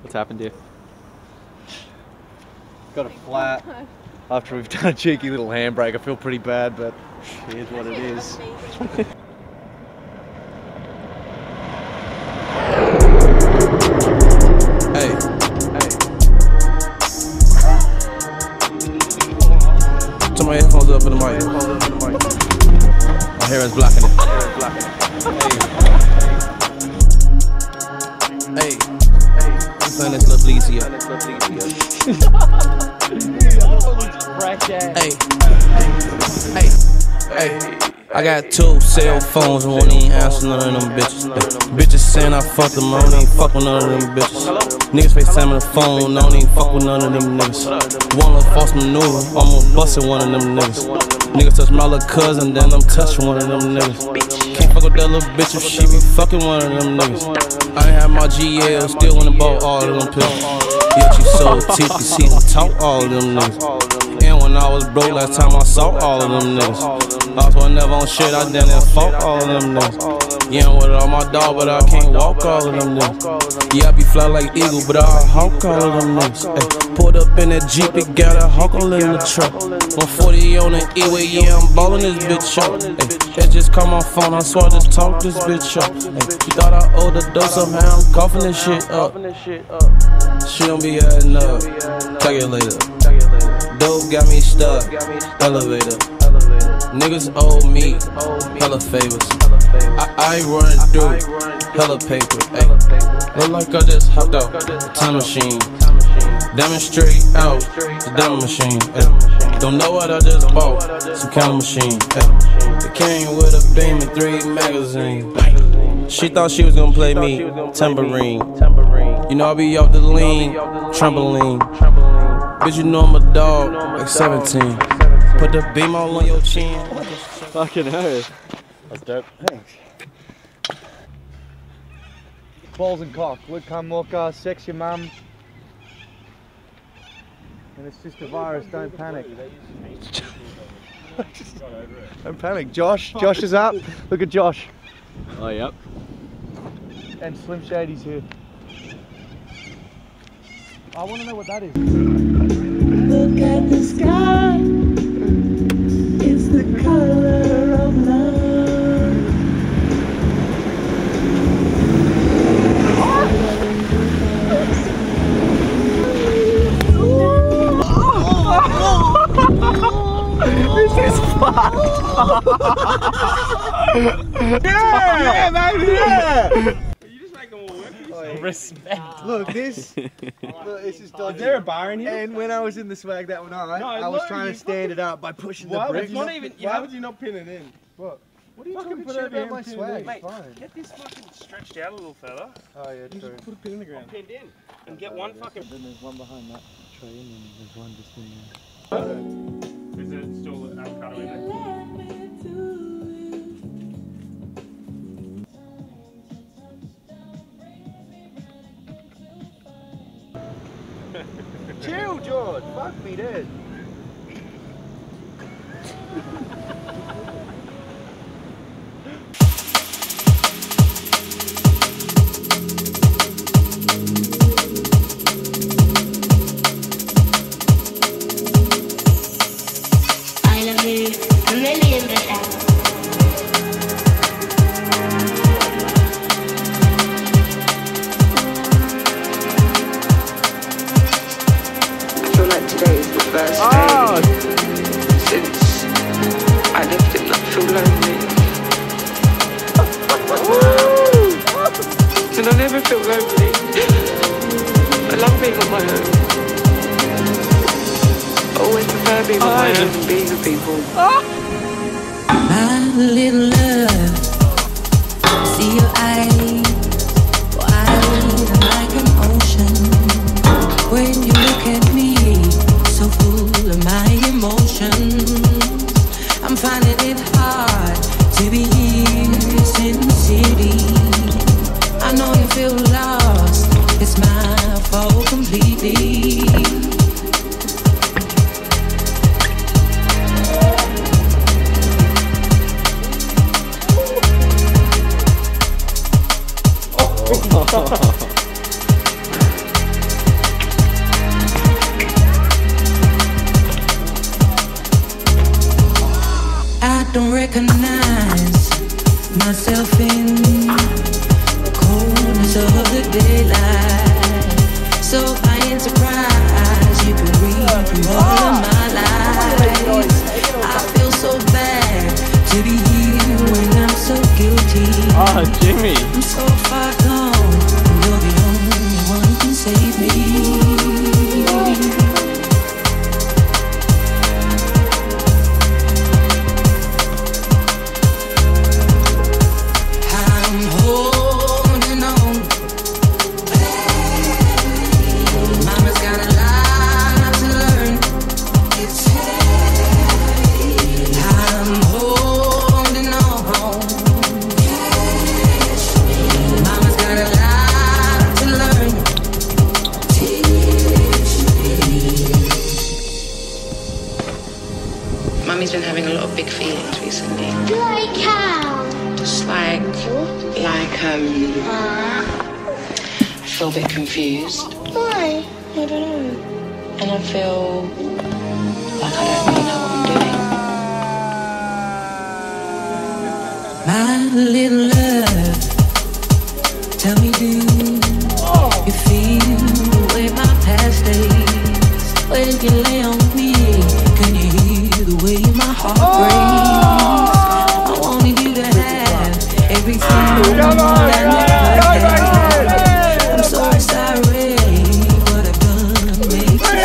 What's happened here? Got a flat after we've done a cheeky little handbrake. I feel pretty bad, but here's what it is. Hey. Turn my headphones up in the mic. My hair is blocking it. Hey. I'm playing this little bleezy up. Hey. I got 2 cell phones and won't even answer none of them bitches. Bitches saying I fucked them, I don't even fuck with none of them bitches. Niggas FaceTime on the phone, I don't even fuck with none of them niggas. One little false maneuver, I'm gonna bustin' one of them niggas. Niggas touch my little cousin, then I'm touching one of them niggas. Can't fuck with that little bitch if she be fucking one of them niggas. I ain't have my GL, still went and bought all of them pills. Yeah, she sold teeth, you see me talk all of them niggas. And when I was broke last time I saw all of them niggas. I was never on shit, I done and fought all of them niggas. Yeah, I'm with all my dog, but I can't walk all of them niggas. Yeah, I be fly like eagle, but I hawk all of them niggas. Ay, pulled up in that Jeep, it got a hawk all in the truck. 140 on the E-way, yeah, I'm ballin' this bitch up. Ay, that just call my phone, I swear I just talk this bitch up. Ay, you thought I owed a dose, somehow I'm coughing this shit up. She don't be adding up, calculator. Dope got me stuck, elevator. Niggas owe me hella favors. I ain't running through hella paper. Ay, look like I just hopped out the time machine. Demonstrate out the demo machine. Ay, don't know what I just bought, some counter machine. Ay, it came with a beam and 3 magazines. She thought she was gonna play me tambourine. You know I be off the lean, trampoline. Bitch, you know I'm a dog, like 17. Put the beam all on your chin. Fucking hell. That's dope. Thanks. Balls and cock. Would come walker, sex your mum. And it's just a virus, don't panic. Don't panic. Josh is up. Look at Josh. Oh, yep. And Slim Shady's here. I want to know what that is. Look at the sky. It's the color of love. This is fucked. Yeah, baby, yeah. Respect. Look, this is dodgy. Is there a bar in here? And when I was in the swag that night, I was trying to stand it up by pushing the brick. Why would you not pin it in? What? What are you Fucking talking put shit it about in, my pin it swag? in. Mate, fine. Get this fucking stretched out a little further. Oh yeah, You true. just put a pin in the ground. Pinned in. And get one fucking... Then there's one behind that tree and then there's one just in there. Is it still an avocado in there? Chill, George. Fuck me, dude. I love you a million percent. I feel like today is the first day since I left him. I feel lonely. And I never feel lonely. I love being on my own. I always prefer being on my own than being with people. My little love, see your eyes, wide like an ocean. When you look at me, so full of my emotions, I'm finding it hard to be here in the city. I know you feel lost, it's my fault completely. myself in the coldness of the daylight. So I ain't surprised you can read through all of my lies. I feel so bad to be here when I'm so guilty. Oh, Jimmy. I'm so far gone, and you're the only one who can save me. Mummy's been having a lot of big feelings recently. Like how? Just like, I feel a bit confused. Why? I don't know. And I feel like I don't really know what I'm doing. My little love, tell me, do you feel the way my past days? When you lay on me, can you hear the way my heart breaks? I wanted you to have everything I never had. I'm so sorry, what I've done makes you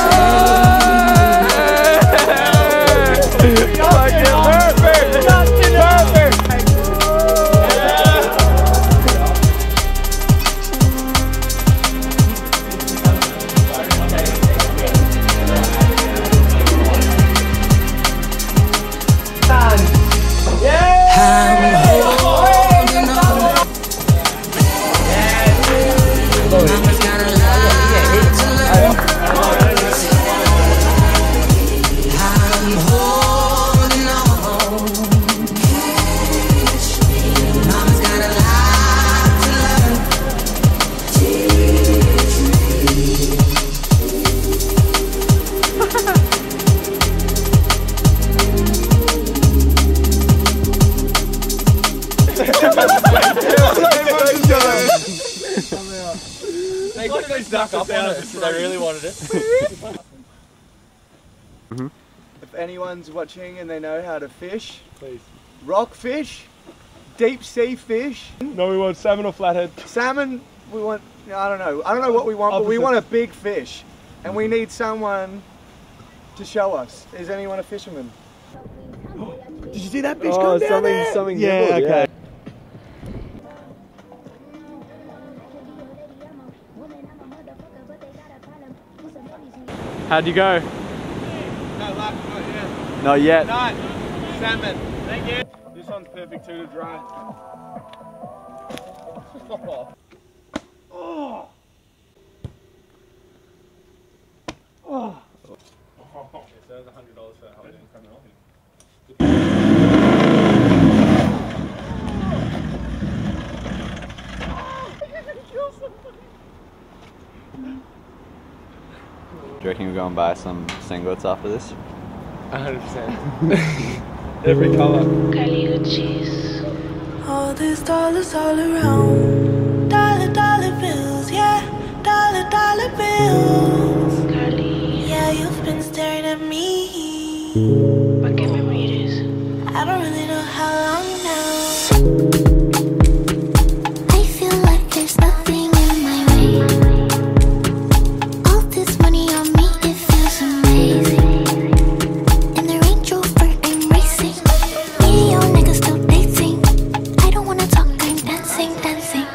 They snuck up on us. They really wanted it. If anyone's watching and they know how to fish, Please. rockfish, deep sea fish, No, we want salmon or flathead. salmon, we want, I don't know what we want, but we want a big fish. And we need someone to show us. Is anyone a fisherman? Did you see that fish come down there? Something Yeah, nibbled, okay. How'd you go? No, not yet. Not yet. None. Salmon. Thank you. This one's perfect too to dry. Oh. Oh. So that was $100 for that whole thing coming off. Do you reckon we're going to buy some singlets after this? 100%. Every colour. all these dollars all around. Dollar bills, yeah. Dollar bills. Yeah, you've been staring at me. What can memory it is? I don't really know how long now. I feel like there's nothing in my way. All this money on me, it feels amazing. In the Range Rover, I'm racing. Me and your niggas still dating. I don't wanna talk, I'm dancing.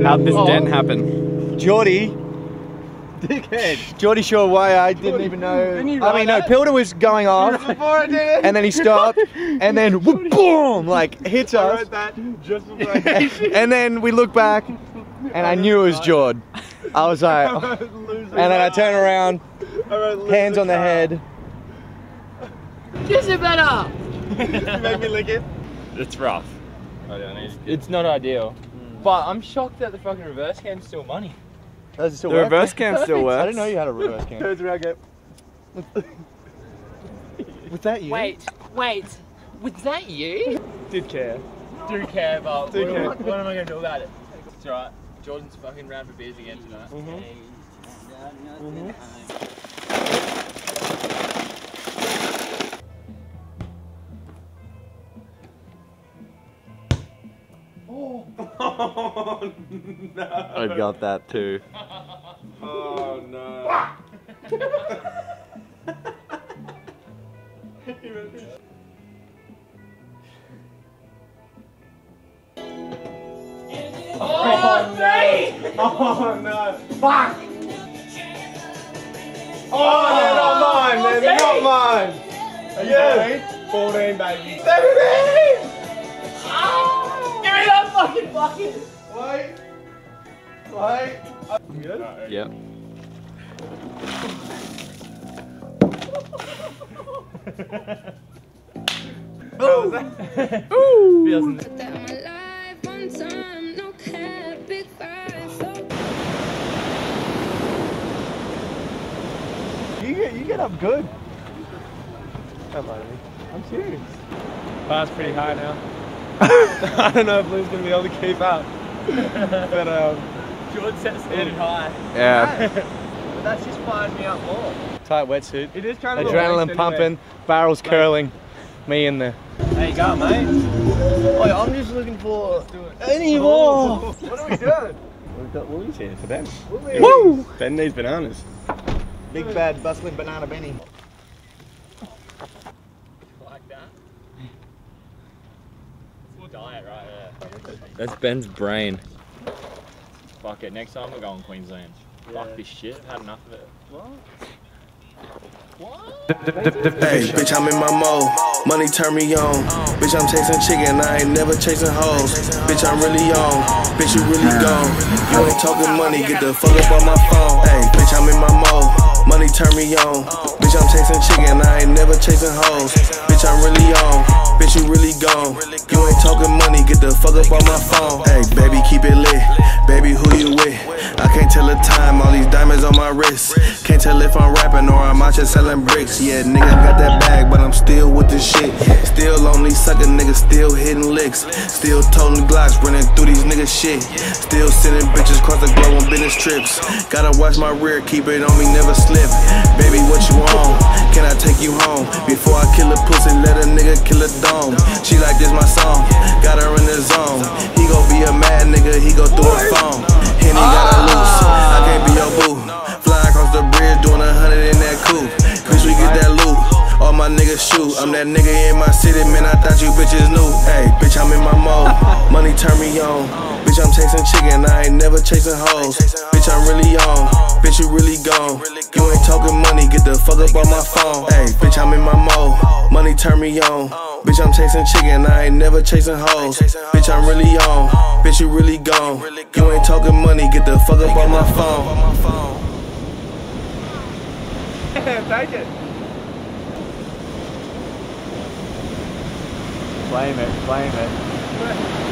How'd this dent happen? Geordie. Dickhead. Geordie Shore way, I didn't even know. Didn't you I mean, no, ride that? Pilder was going off. Before I did it. And then he stopped. And then, boom, like, hits I us. wrote that just before I did it. And then we look back, and I knew it was Jord. I was like, and then I turn around, hands on the head. This is better. You make me lick it. It's rough. It's not ideal. But I'm shocked that the fucking reverse cam's still money. Does it still The work? reverse cam still works. I didn't know you had a reverse cam. Turns around, go. Was that you? Wait. Was that you? Did care. Do care, but Do care. what am I going to do about it? It's alright. Jordan's fucking round for beers again tonight. Oh no. I got that too. Oh no. Oh, no! Oh no. Fuck! Oh, they're not mine, they're not mine. Yes. 14, baby. 17! Give me that fucking bucket! Wait. Wait. You good? Yep. You get up good. Don't lie to me. I'm serious. Bar's pretty high now. I don't know if Lou's gonna be able to keep up. But Jordan set the standard high. Yeah. But that's just firing me up more. Tight wetsuit. it is kind of Adrenaline pumping, barrels curling. Me in there. There you go, mate. Oi, I'm just looking for any more. What are we doing? We've got Woolies here for Ben. Woo! Ben needs bananas. Big bad bustling banana Benny. Like that? It's diet right there. That's Ben's brain. Fuck it, next time we're going Queensland. Fuck this shit, I've had enough of it. Hey, bitch, I'm in my mode. Money turn me on. Bitch, I'm chasing chicken. I ain't never chasing hoes. Bitch, I'm really on. Bitch, you really gone. You ain't talking money. Get the fuck up on my phone. Hey, bitch, I'm in my mode. Money turn me on. Bitch, I'm chasing chicken. I ain't never chasing hoes. Bitch, I'm really on. Bitch, you really gone. You ain't talking money. Get the fuck up on my phone. Hey, baby, keep it lit. Baby, who you with? I can't tell the time. All these diamonds on my wrist. Can't tell if I'm rapping or I'm out here selling bricks. Yeah, nigga got that bag, but I'm still with this shit. Still only sucking niggas, still hitting licks. Still toting Glocks, running through these niggas shit. Still sending bitches across the globe on business trips. Gotta watch my rear, keep it on me, never slip. Baby, what you on? Can I take you home? Before I kill a pussy, let a nigga kill a dome. She like this my song, got her in the zone. He gon' be a mad nigga, he go through a phone. Henny got her loose, I can't be your boo. Flying across the bridge, doing 100 in that coupe. Bitch, we get that loot. All my niggas shoot. I'm that nigga in my city, man. I thought you bitches knew. Hey, bitch, I'm in my mode. Money turn me on. Bitch, I'm chasing chicken. I ain't never chasing hoes. Bitch, I'm really on. Bitch, you really gone. You ain't talking money. Get the fuck up on my phone. Hey, bitch, I'm in my mode. Money turn me on. Bitch, I'm chasing chicken. I ain't never chasing hoes. Bitch, I'm really on. Bitch, you really gone. You ain't talking money. Get the fuck up on my phone. Take it. Flame it, flame it.